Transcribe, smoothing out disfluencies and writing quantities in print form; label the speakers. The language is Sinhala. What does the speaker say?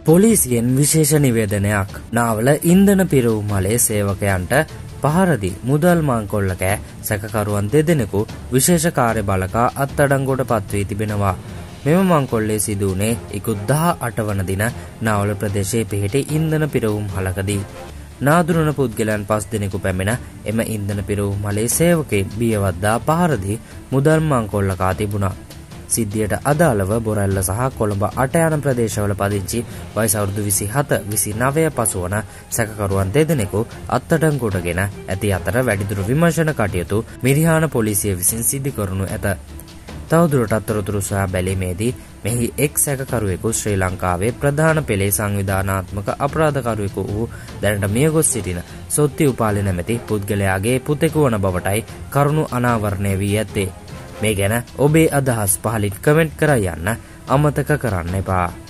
Speaker 1: පොලිසියෙන් විශේෂ නිවේදනයක්. නාවල ඉන්ධන පිරවුම්හලේ සේවකයන්ට පහරදී මුදල් මංකොල්ල කෑ සැකකරුවන් දෙදෙනෙකු විශේෂ කාර්යබලකා අත්අඩංගුවට පත්වී තිබෙනවා. මෙම මංකොල්ලේ සිදු වුණේ ඉකුත් 18 වන දින නාවල ප්‍රදේශයේ පිහිටි ඉන්ධන පිරවුම්හලකදී. නාදුරන පුද්ගලයන් 5 දෙනෙකු පැමිණ එම ඉන්ධන පිරවුම්හලේ සේවකෙන් බියවද්දා පහරදී මුදල් මංකොල්ල කා තිබුණා. සිද්ධියට අදාළව බොරැල්ල සහ කොළඹ 8 යන ප්‍රදේශවල පදිංචි වයස අවුරුදු 27 29 පසුවන සැකකරුවන් දෙදෙනෙකු අත්අඩංගුවටගෙන ඇති අතර වැඩිදුර විමර්ශන කටයුතු මිරිහාන පොලිසිය විසින් සිදු කරනු ඇත. තවදුරටත් තොරතුරු සොයා බැලීමේදී මෙහි එක් සැකකරුවෙකු ශ්‍රී ලංකාවේ ප්‍රධාන පෙළේ සංවිධානාත්මක අපරාධකරුවෙකු වූ දැනට මියගොස් සිටින සොත්ති උපාලි නැමැති පුද්ගලයාගේ පුතෙකු වන බවටයි කරුණු අනාවරණය වී ඇත්තේ. මේ ගැන ඔබේ අදහස් පහලින් කමෙන්ට් කර යන්න අමතක කරන්න එපා.